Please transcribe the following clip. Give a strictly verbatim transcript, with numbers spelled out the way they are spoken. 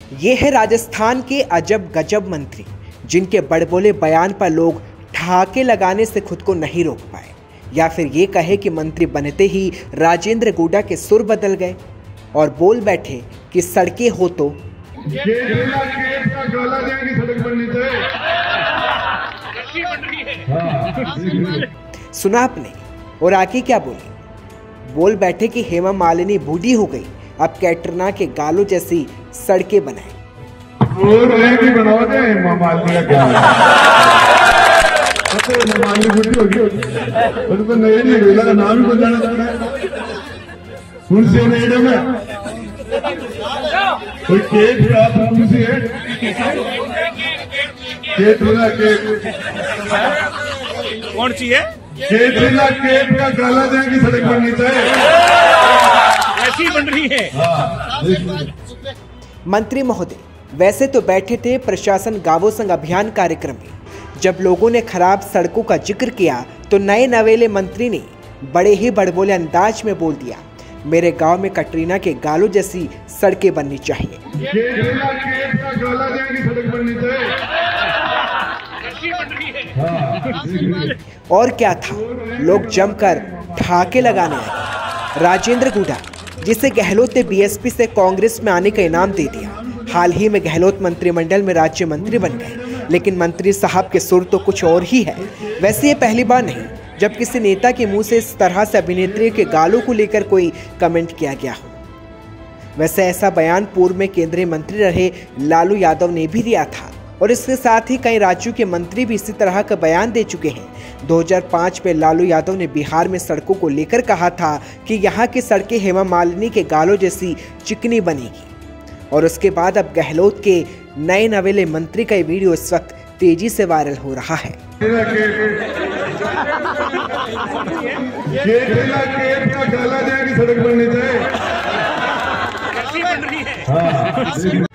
ये है राजस्थान के अजब गजब मंत्री, जिनके बड़बोले बयान पर लोग ठहाके लगाने से खुद को नहीं रोक पाए, या फिर ये कहे कि मंत्री बनते ही राजेंद्र गुडा के सुर बदल गए और बोल बैठे कि सड़कें हो तो सुना आपने। और आगे क्या बोले? बोल बैठे कि हेमा मालिनी बूढ़ी हो गई, अब कैटरीना के गालों जैसी सड़कें बनाए। कौन सी है? कैटरीना कैफ का गाला जाएगी सड़क बननी चाहिए, ऐसी बन रही है। मंत्री महोदय वैसे तो बैठे थे प्रशासन गावों संग अभियान कार्यक्रम में। जब लोगों ने खराब सड़कों का जिक्र किया तो नए नवेले मंत्री ने बड़े ही बड़बोले अंदाज में बोल दिया, मेरे गांव में कैटरीना के गालों जैसी सड़कें बननी चाहिए। कैटरीना कैफ का गाला जाएगी सड़क बननी चाहिए। और क्या था, लोग जमकर ठहाके लगाने लगे। राजेंद्र गुडा, जिसे गहलोत ने बीएसपी से कांग्रेस में आने का इनाम दे दिया, हाल ही में गहलोत मंत्रिमंडल में राज्य मंत्री बन गए, लेकिन मंत्री साहब के सुर तो कुछ और ही है। वैसे ये पहली बार नहीं जब किसी नेता के मुंह से इस तरह से अभिनेत्री के गालों को लेकर कोई कमेंट किया गया हो। वैसे ऐसा बयान पूर्व में केंद्रीय मंत्री रहे लालू यादव ने भी दिया था, और इसके साथ ही कई राज्यों के मंत्री भी इसी तरह का बयान दे चुके हैं। दो हज़ार पाँच में लालू यादव ने बिहार में सड़कों को लेकर कहा था कि यहाँ की सड़कें हेमा मालिनी के गालों जैसी चिकनी बनेगी, और उसके बाद अब गहलोत के नए नवेले मंत्री का वीडियो इस वक्त तेजी से वायरल हो रहा है। कैटरीना कैफ का गाला जाएगी सड़क बननी चाहिए।